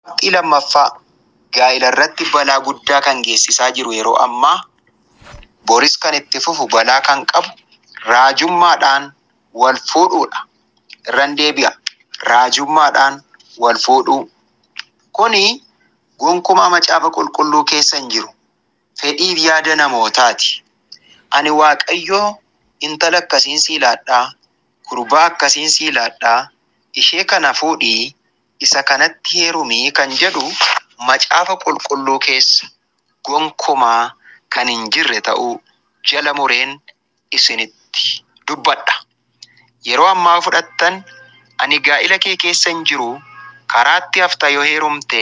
Lammaffaa gaa'ila irratti balaa guddaa kan geessisaa jiru yeroo ammaa boris kan itti fufu balaa kan qabu raajummaadhaan wal fuudhuudha. Irran deebi'a. Raajummaadhaan wal fuudhuu. Kuni gonkumaa macaafa qulqulluu keessa hin jiru. Fedhiif yaada namootaati. Ani Waaqayyoo intala akkasiin siilaadhaa, gurbaa akkasiin siilaadhaa, ishee kana fuudhii, isa kanatti heerumii kan jedhu macaafa qulqulluu keessa gonkumaa kan hin jirre ta'uu jala mureen isinitti dubbadha. Yeroo ammaa fudhattan ani gaa'ila kee keessa hin jiru, karaatti hafta yoo heerumte,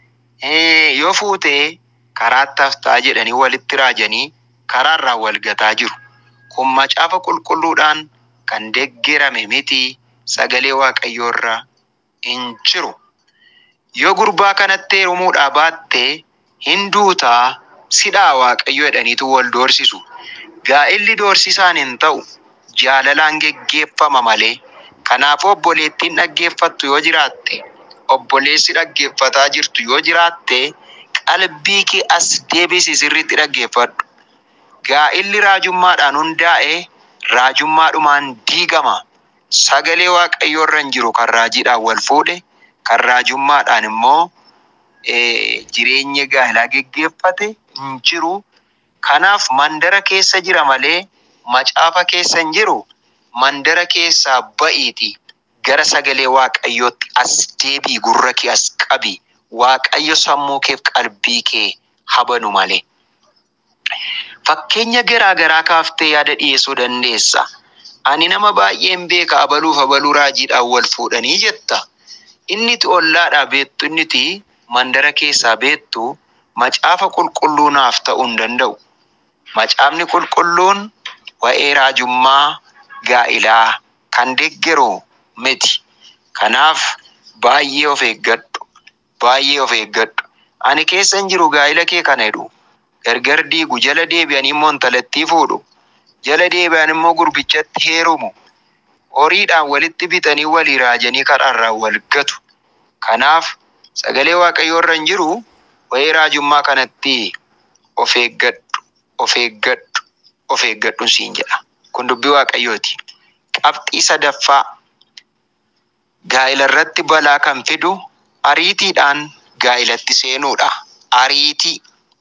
yoo fuute karaatti haftaa jedhanii walitti raajanii karaarraa wal gataa jiru. Kun macaafa qulqulluudhaan kan deeggarame miti, sagalee Waaqayyoorraa hin jiru. Yoo gurbaa kanatti heerumuudhaa baatte hin duutaa sidhaa Waaqayyo jedhaniitu wal doorsisu. Gaa'illi doorsisaan hin ta'u, jaalalaan geggeeffama malee. Kanaaf obboleettiin dhaggeeffattu yoo jiraatte, obboleessi dhaggeeffataa jirtu yoo jiraatte, qalbii kee as deebisi, sirriitti dhaggeeffadhu. Gaa'illi raajummaadhaan hundaa'e raajummaadhumaan diigama. Sagalee Waaqayyoorra hin jiru kan raajiidhaan wal fuudhe, kan raajummaadhaan immoo jireenya gaa'ilaa geggeeffate hin jiru. Kanaaf mandara keessa jira malee macaafa keessa hin jiru. Mandara keessaa ba'iiti gara sagalee Waaqayyootti as deebii, gurra kee as qabi. Waaqayyo sammuu keef qalbii kee habanu malee. Fakkeenya garaa garaa kaaftee yaada dhiyeessuu dandeessa. Ani nama baay'een beeka, abaluu raajiidhaan wal fuudhanii jetta. Inni itti ollaadhaa beektu, inni itti mandara keessaa beektu macaafa qulqulluu naaf ta'uu hin danda'u. Macaafni qulqulluun waa'ee raajummaa gaa'ilaa kan deeggaru miti. Kanaaf baay'ee of eeggadhu, baay'ee of eeggadhu. Ani keessa hin jiru gaa'ila kee kana jedhu gargar diigu, jala deebi'anii immoo intalattii fuudhu, jala deebi'an immoo gurbichatti heerumu, horiidhaan walitti bitanii walii raajanii karaarraa wal gatu. Kanaaf sagalee Waaqayyoorra hin jiru, waa'ee raajummaa kanatti of eeggadhu, of eeggadhu, of eeggadhu siin jedha. Kun dubbii Waaqayyooti. Qabxii sadaffaa gaa'ila irratti balaa kan fidu ariitiidhaan gaa'ilatti seenuudha. Ariitii.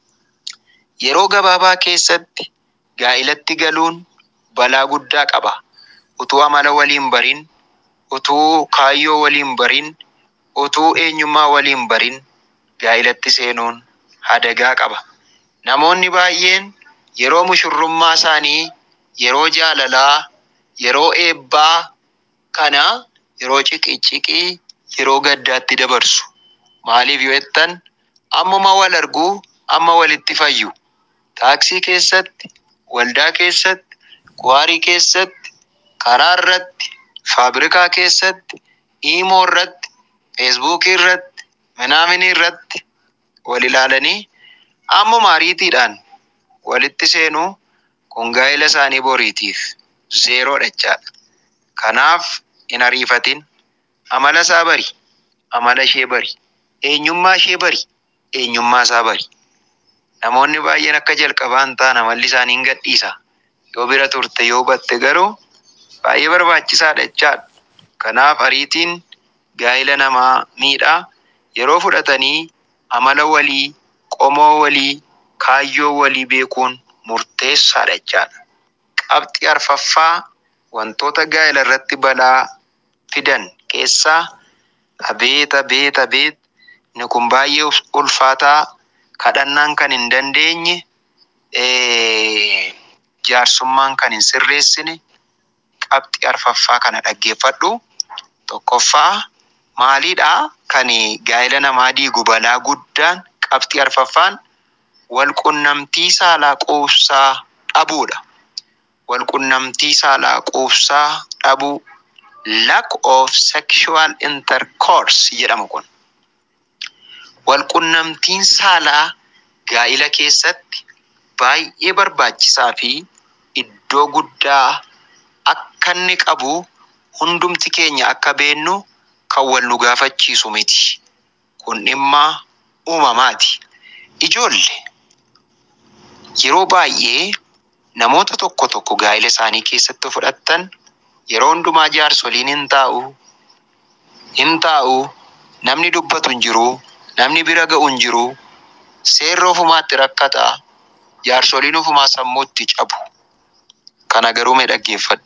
Yeroo gabaabaa keessatti gaa'ilatti galuun balaa guddaa qaba. Utuu amala waliin barin, utuu kaayyoo waliin barin, utuu eenyummaa waliin barin gaa'ilatti seenuun hadagaa qaba. Namoonni baay'een yeroo mushurrummaa isaanii, yeroo jaalalaa, yeroo eebbaa kana yeroo ciqii, yeroo gaddaatti dabarsu. Maaliif yoo jettan ammuma wal arguu, amma walitti fayyu. Taaksii keessatti, waldaa keessatti, kuwaarii keessatti, karaa irratti, faabrikaa keessatti, iimoo irratti, feesbuukii irratti, minaaminii irratti wal ilaalanii ammuma ariitiidhaan walitti seenuu. Kun gaa'ila isaanii boriitiif zeeroodha jechaadha. Kanaaf hin ariifatin. Amala isaa bari, amala ishee bari, eenyummaa ishee bari, eenyummaa isaa bari. Namoonni baay'een akka jalqabaan ta'an amalli isaanii hin gadhiisa. Yoo bira turte, yoo hubatte garuu baay'ee barbaachisaadha jechaadha. Kanaaf ariitiin gaa'ila namaa miidhaa. Yeroo fudhatanii amala walii, qomoo walii, kaayyoo walii beekuun murteessaadha jechaadha. Qabxii arfaffaa wantoota gaa'ila irratti balaa fidan keessaa abeet inni kun baay'ee ulfaataa, kadhannaan kan hin dandeenye, jaarsummaan kan hin sirreessine. Qabxii arfaffaa kana dhaggeeffadhu. Tokkoffaa maaliidhaa kan gaa'ila namaa diigu balaa guddaan? Qabxii arfaffaan walqunnamtii saalaa quubsaa dhabuudha. Walqunnamtii saalaa quubsaa dhabuu, lack of sexual intercourse jedhama kun. Walqunnamtiin saalaa gaa'ila keessatti baay'ee barbaachisaa fi iddoo guddaa akka inni qabu hundumti keenya akka beennu kan wal nu gaafachiisu miti. kun dhimma uumamaati. Ijoollee yeroo baay'ee namoota tokko tokko gaa'ela isaanii keessatti fudhattan yeroo hundumaa jaarsoliin hin taa'u, namni dubbatu hin jiru, namni bira ga'u hin jiru, seerri ofumaatti rakkataa, jaarsoliin ofumaa sammuutti cabu. Kana garuu mee dhaggeeffadhu.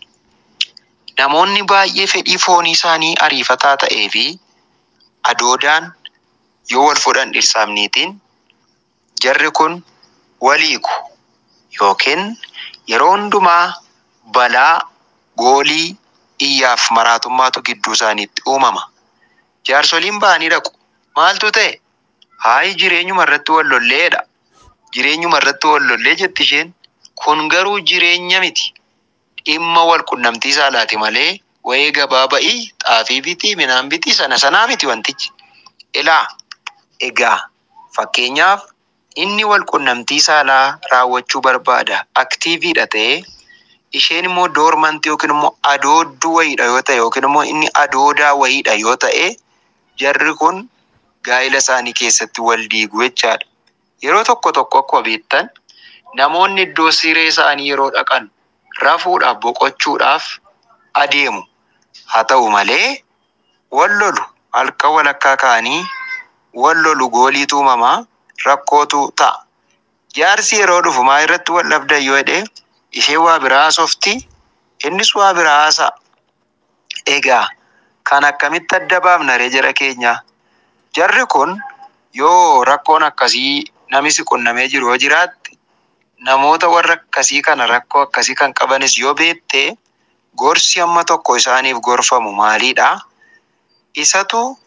Namoonni baay'ee fedhii foonii isaanii ariifataa ta'ee fi adoodaan yoo wal fudhan dhirsaamniitiin jarri kun waliigu yookiin yeroo hundumaa balaa goolii iyyaaf maraatummaatu gidduu isaaniitti uumama. Jaarsoliin ba'anii dhaqu. Maaltu ta'e? Hayi jireenyuma irratti wal lolleedha. Jireenyuma irratti wal lollee jetti isheen. Kun garuu jireenya miti. Dhimma wal qunnamtii saalaati malee wayii gabaa ba'ii xaafii bitii midhaan bitii sanaa miti wantichi. Ilaa egaa fakkeenyaaf inni wal qunnamtii saalaa raawwachuu barbaada aktiiviidha ta'ee isheen immoo doormantii yookiin immoo adoodduu wayiidha yoo ta'e yookiin immoo inni adoodaa wayiidha yoo ta'e jarri kun gaa'ela isaanii keessatti wal diigu jechaadha. Yeroo tokko akkuma beektan namoonni iddoo siree isaanii yeroo dhaqan rafuudhaaf boqochuudhaaf adeemu. Haa ta'u malee wal lolu halkan walakkaa ka'anii wal lolu gooliitu uumamaa rakkootu ta'a. Jaarsi yeroo dhufu maa irratti wal dhabdan yoo jedhee ishee waa biraa haasofti, innis waa biraa haasa'a. Egaa kan akkamitti adda baafna ree jara keenya? Jarri kun yoo rakkoon akkasii namisi qunnamee jiru yoo jiraatte namoota warra akkasii kana rakkoo akkasii kan qabanis yoo beekte gorsi amma tokko isaaniif gorfamu maalidha? Isatu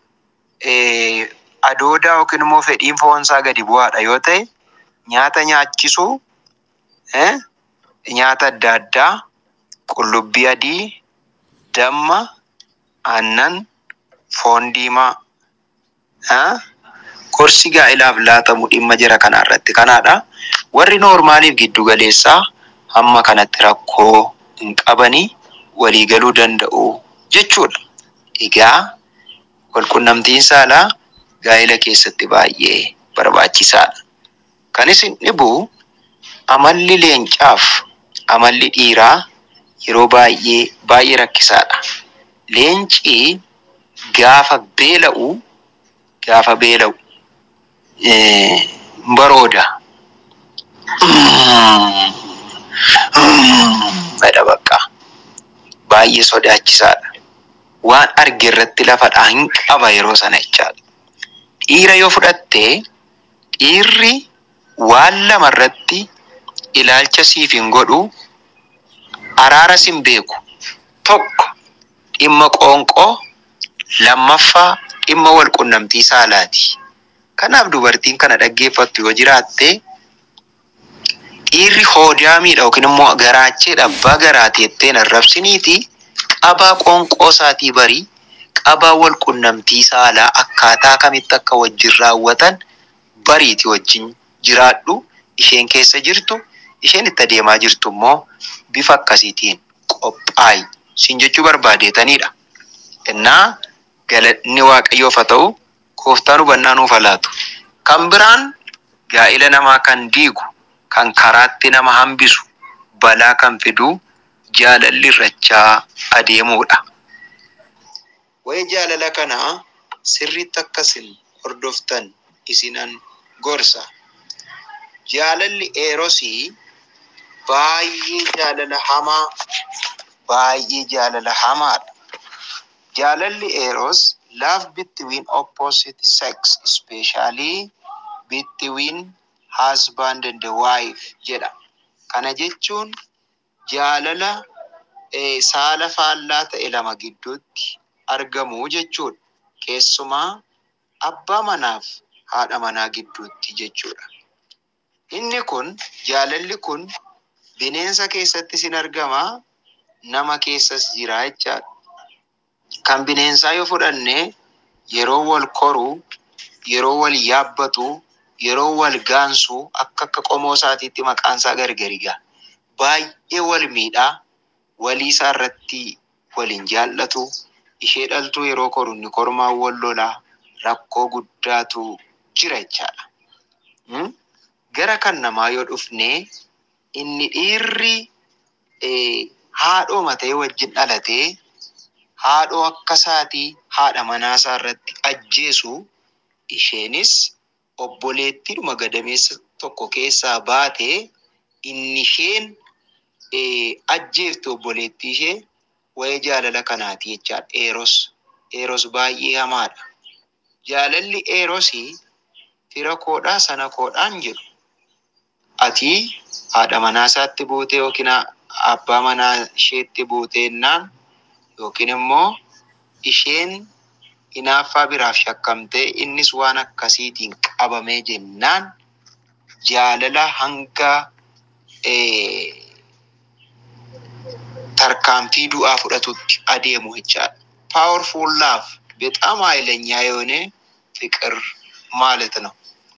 adoodaa yookiin immoo fedhiin foonsaa gadi bu'aadha yoo ta'e nyaata nyaachisuu, nyaata adda addaa, qullubbii adii, damma, aannan, foon diimaa, gorsi gaa'ilaaf laatamu dhimma jira kana irratti kanaadha. Warri noormaaliif giddu galeessaa hamma kanatti rakkoo hin qabanii walii galuu danda'u jechuudha. Egaa wal qunnamtiin saalaa gaa'ela keessatti baay'ee barbaachisaadha. Kan isin dhibu amalli leencaaf amalli dhiiraa yeroo baay'ee rakkisaadha. Leenci gaafa beela'u barooda. Bada bakka baay'ee sodaachisaadha. Waan arge irratti lafadhaa hin qaba yeroo sana jechaadha. Dhiira yoo fudhatte dhiirri waan lama irratti ilaalcha siif hin godhu, araara sin beeku. Tokko dhimma qoonqoo, lammaffaa dhimma wal qunnamtii saalaati. Kanaaf dubartiin kana dhaggeeffattu yoo jiraatte dhiirri hoodaamiidha yookiin immoo garaacheedha abbaa garaati jetteen arrabsiniiti qabaa qoonqoo isaatii barii qabaa wal qunnamtii saalaa akkaataa kamitti akka wajjin raawwatan bariiti wajjin jiraadhu. Isheen keessa jirtu, isheen itti adeemaa jirtu immoo bifa akkasiitiin qophaa'i sin jechuu barbaadeetanidha. Innaa galanni Waaqayyoof haa ta'u, Gooftaan hubannaa nuuf haa laatu. Kan biraan gaa'ela namaa kan diigu, kan karaatti nama hambisu, balaa kan fidu jaalalli irrachaa adeemuudha. Wayi jaalala kana sirriitti akkasin hordoftan isinan gorsa. Jaalalli eerosii baay'ee jaalala hamaadha. Jaalalli eros love between opposite sex, especially between husband and the wife jedha. Kana jechuun jaalala saala faallaa ta'e lama gidduutti argamu jechuudha. Keessumaa abbaa manaaf haadha manaa gidduutti jechuudha. Jaalalli kun bineensa keessatti sin argama, nama keessas jira jechaadha. Kan bineensaa yoo fudhanne yeroo wal koru, yeroo wal yaabbatu, yeroo wal gaansu akka qomoo isaatiitti maqaan isaa gargariga. Baay'ee wal miidhaa, walii isaa irratti waliin jaallatu. Ishee dhaltuu yeroo koru inni kormaa wal lolaa, rakkoo guddaatu jira jechaadha. Gara kan namaa yoo dhufne inni dhiirri haadhoo matee wajjin dhalatee haadhoo akka isaatii haadha manaasaa irratti ajjeesu, isheenis obboleettiidhuma gadameessa tokko keessaa baatee inni isheen ajjeeftu obboleettii ishee waa'ee jaalala kanaati jechaadha. Eeros baay'ee hamaadha. Jaalalli eerosii fira koodhaa sana koodhaan jedhu. Ati haadha manaasaatti buutee yookiin abbaa manaa isheetti buuteennaan yookiin immoo isheen hinaaffaa biraaf shakkamtee innis waan akkasiitiin qabamee jennaan jaalala hanga tarkaanfii du'aa fudhatutti adeemu jechaadha. Powerful love በጣም ኃይለኛ የሆነ ፍቅር ማለት ነው።